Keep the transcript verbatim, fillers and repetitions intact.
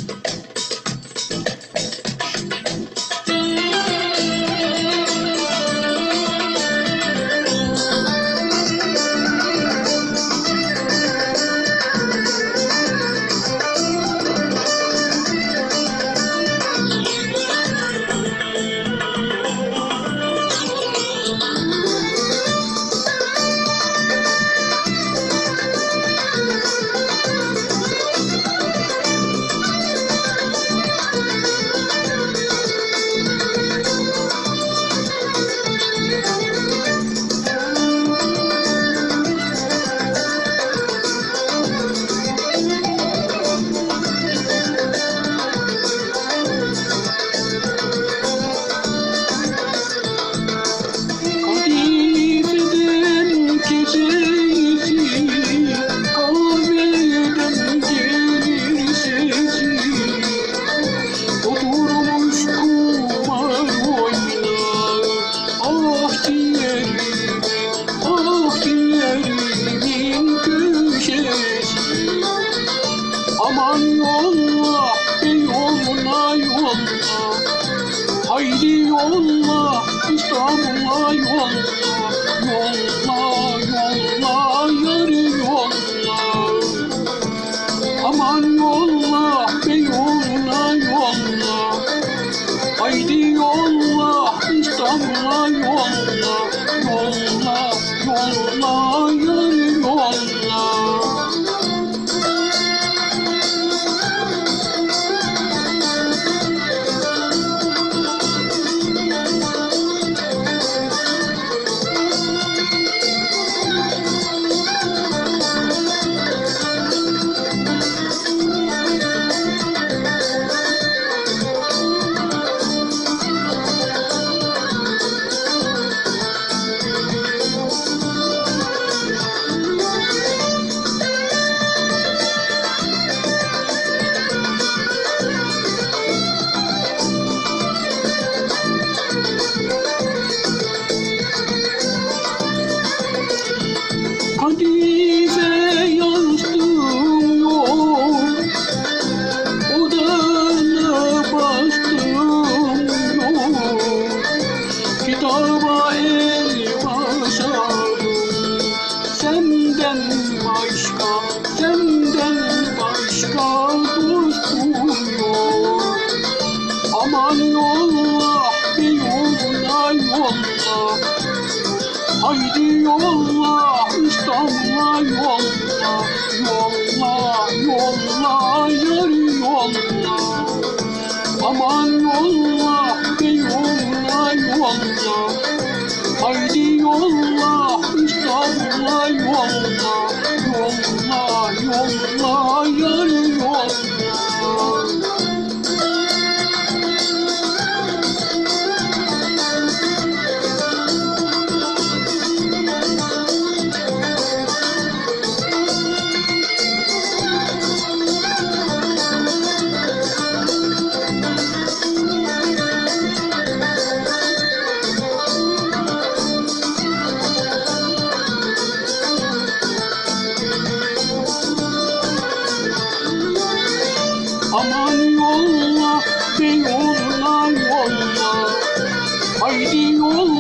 Aman yolla, yoluna yolla, haydi yolla, İstanbul'a yolla, yolla, yolla, yarı yolla. Aman yolla, yoluna yolla, haydi yolla, İstanbul'a yolla, yolla, yolla, yarı yolla. Kadife yazdım yok, odana bastım yok, kitaba el basarım, senden başka, senden başka dostum yok. Aman yolla, yoluna yolla, haydi yolla, İstanbul'a yolla, yolla, yolla, yarı yolla. Aman yolla, yoluna yolla, haydi yolla, İstanbul'a yolla, yolla, yolla, yarı yolla. Aman yolla, yoluna yolla, haydi yolla.